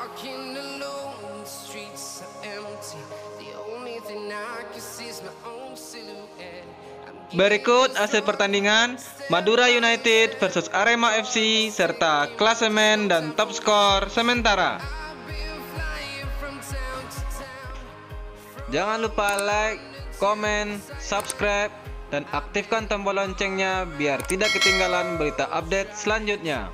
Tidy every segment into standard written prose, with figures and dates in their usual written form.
walking alone, the streets are empty. The only thing I can see is my own silhouette. Berikut hasil pertandingan Madura United versus Arema FC serta klasemen dan top skor sementara. Jangan lupa like, komen, subscribe, dan aktifkan tombol loncengnya biar tidak ketinggalan berita update selanjutnya.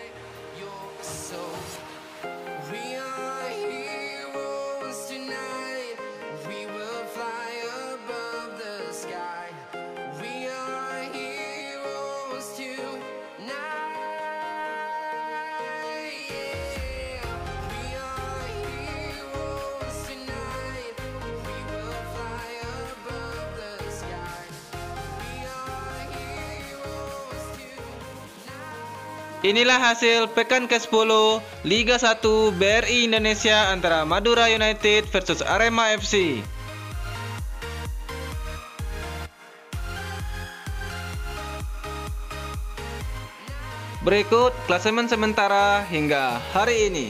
Inilah hasil pekan ke-10 Liga 1 BRI Indonesia antara Madura United versus Arema FC. Berikut klasemen sementara hingga hari ini.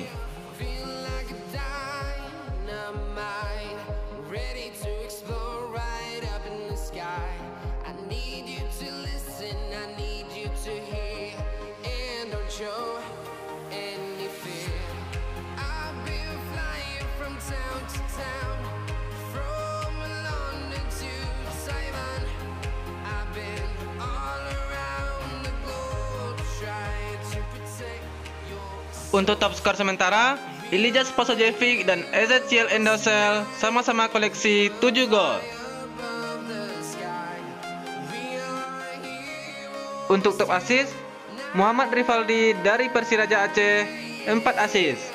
Untuk top skor sementara, Ilyas Posojevic dan Ezechiel Endosel sama-sama koleksi 7 gol. Untuk top assist, Muhammad Rivaldi dari Persiraja Aceh 4 assist.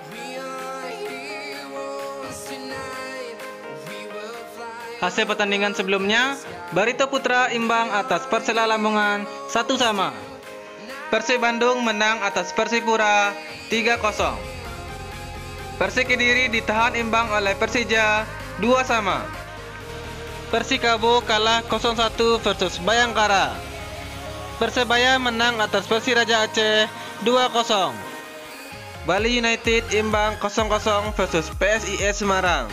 Hasil pertandingan sebelumnya, Barito Putra imbang atas Persela Lamongan 1-1. Persib Bandung menang atas Persipura 3-0. Persik Kediri ditahan imbang oleh Persija 2-2. Persikabo kalah 0-1 versus Bayangkara. Persebaya menang atas Persiraja Aceh 2-0. Bali United imbang 0-0 versus PSIS Semarang.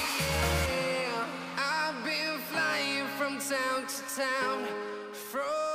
Town to town from